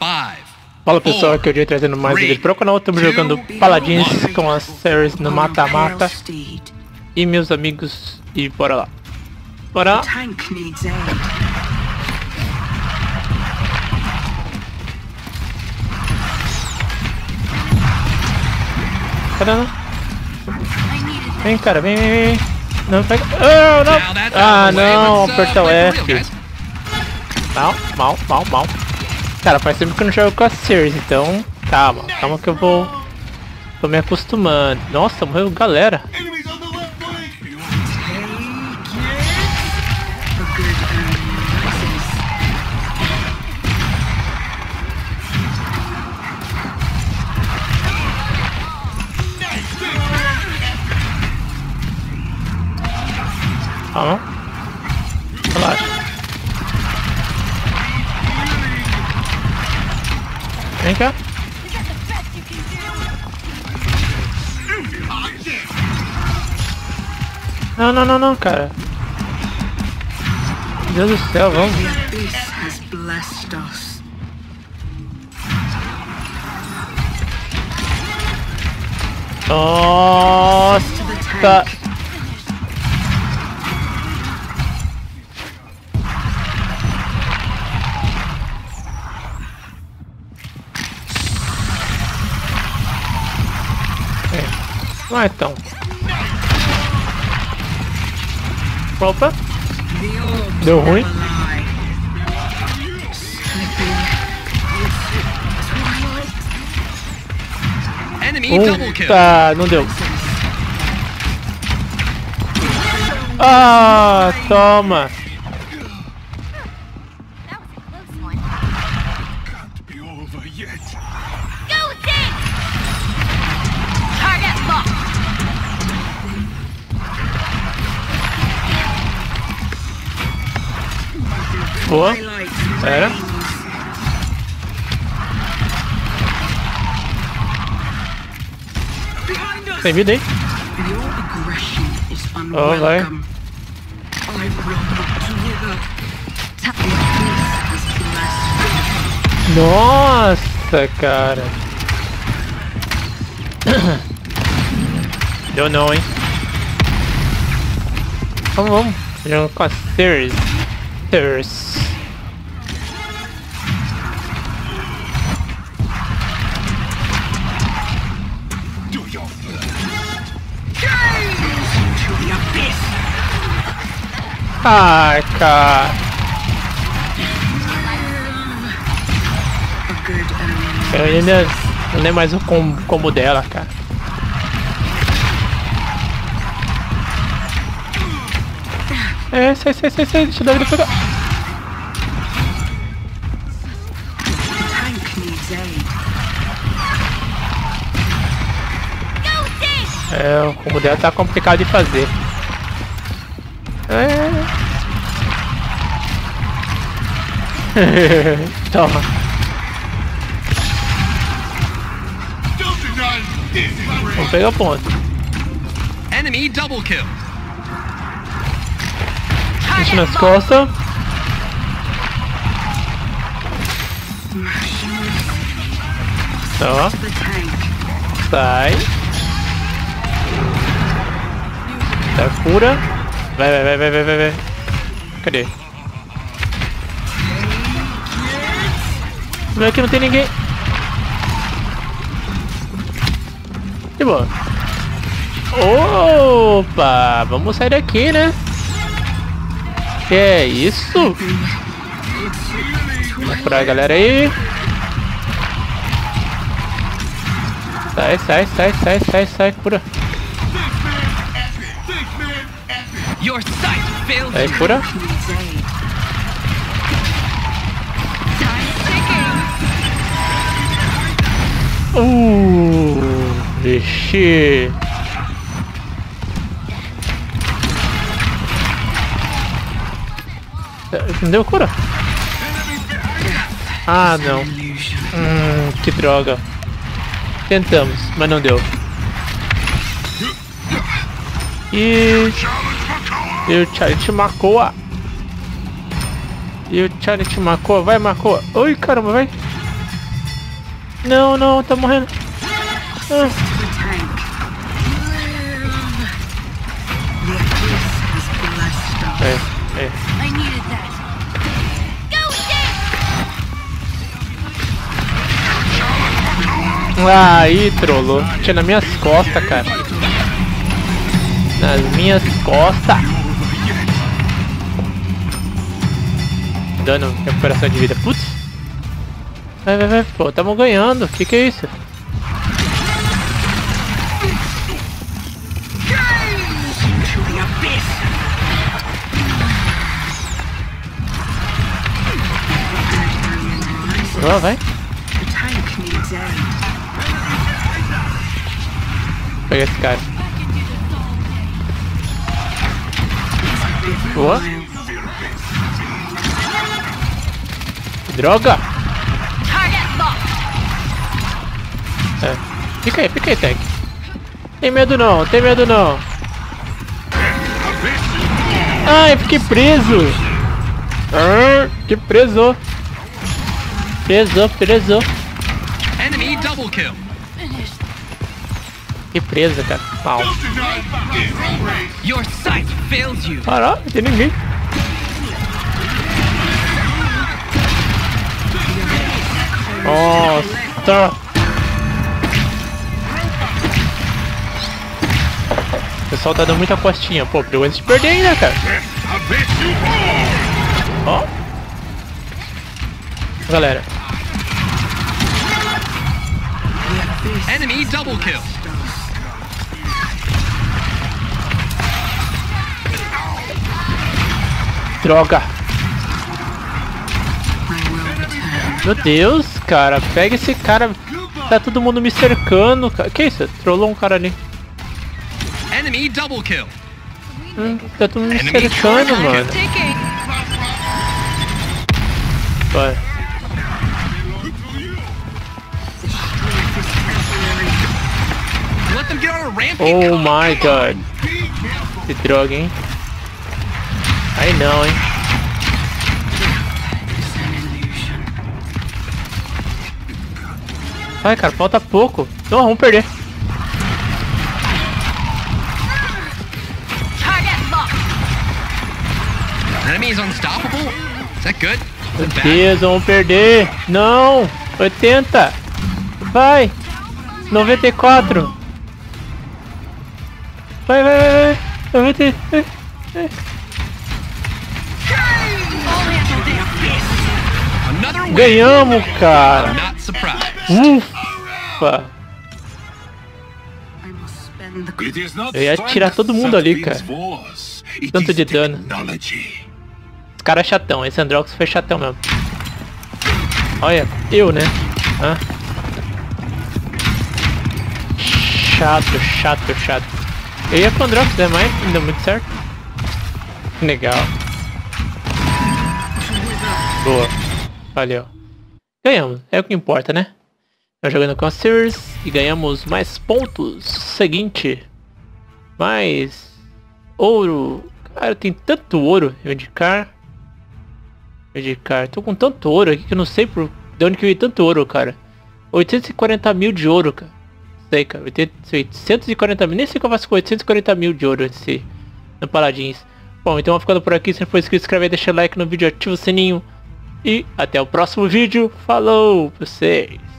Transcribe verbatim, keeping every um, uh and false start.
Fala pessoal, aqui é o Jay trazendo mais um vídeo pro canal. Estamos jogando Paladins com a Series no mata-mata. E meus amigos, e bora lá. Bora lá. Caramba. Vem cara, vem, vem, vem. Não pega. Oh, não. Ah não, aperta o F. Mal, mal, mal, mal. Cara, faz tempo que eu não jogo com a Series, então calma, calma que eu vou tô me acostumando. Nossa, morreu galera. Calma. Relaxa. Vem cá. Não, não, não, não, cara. Meu Deus do céu, vamos. Nossa. Ah, então. Opa. Deu ruim. Puta, não deu. Ah, toma. Boa. Era. Tem vida aí. Oh, vai. Nossa, cara. Deu não, hein. Vamos, vamos. Jogando com a Series. Series. Ai, cara. Eu ainda não lembro mais o combo, combo dela, cara. É, sai, sai, sai, sai, deixa eu dar vida pegar. É, o combo dela tá complicado de fazer. É. Toma. Vamos pegar o ponto. Enemy double kill. Deixa nas costas. Ó. Sai. Sai, cura. Vai, vai, vai, vai, vai, vai, vai. Cadê? Não é que não tem ninguém. De boa. Opa! Vamos sair daqui, né? Que é isso? Vamos curar a galera aí. Sai, sai, sai, sai, sai, sai, cura. Aí, cura. Uh, vixe. Não deu cura? Ah, não. Hum, que droga. Tentamos, mas não deu. E... E o Charlie te marcou. E o Charlie te marcou. Vai, marcou. Oi, caramba, vai. Não, não, tá morrendo. Ah. É, é. Ah, aí, trollou. Tinha nas minhas costas, cara. Nas minhas costas. Dando recuperação de vida. Putz. Vai, vai, vai. Pô, tamo ganhando. Que que é isso? Oh, vai. Pega esse cara. Boa. Droga! É. Fica aí, fica aí, tank. Tem medo não, tem medo não. Ai, fiquei preso. Ah, que preso. Preso, preso. Enemy double kill. Que presa, cara. Pau. Your sight fails you. Caralho, não tem ninguém. Nossa. O pessoal tá dando muita costinha. Pô, perigo antes de perder ainda, cara. Ó. Galera. Enemy double kill. Droga. Meu Deus, cara. Pega esse cara. Tá todo mundo me cercando. Que isso? Trollou um cara ali. Enemy double kill. Hum, tá todo mundo me cercando, mano. Vai. Oh my god. Que droga, hein? Aí não, hein? Vai, cara, falta pouco. Não, vamos perder. Enemy is unstoppable. Is that good? Meu Deus, vamos perder. Não, oitenta. Vai. noventa e quatro. Vai, vai, vai, vai. noventa e... Ganhamos, cara. Ufa. Eu ia tirar todo mundo ali, cara. Tanto de dano. Esse cara é chatão. Esse Androx foi chatão mesmo. Olha, eu, né? Hã? Chato, chato, chato. Eu ia com o Androx, né? Mas não deu muito certo. Legal. Boa. Valeu. Ganhamos. É o que importa, né? Nós jogando com a Sears e ganhamos mais pontos. Seguinte. Mais ouro. Cara, tem tanto ouro. Eu indicar. Eu indicar. Tô com tanto ouro aqui que eu não sei por de onde que veio tanto ouro, cara. oitocentos e quarenta mil de ouro, cara. Sei, cara. oitocentos e quarenta mil. Nem sei que eu faço com oitocentos e quarenta mil de ouro nesse, no Paladins. Bom, então vamos ficando por aqui. Se não for inscrito, se inscreve aí, deixa o like no vídeo, ativa o sininho. E até o próximo vídeo. Falou pra vocês.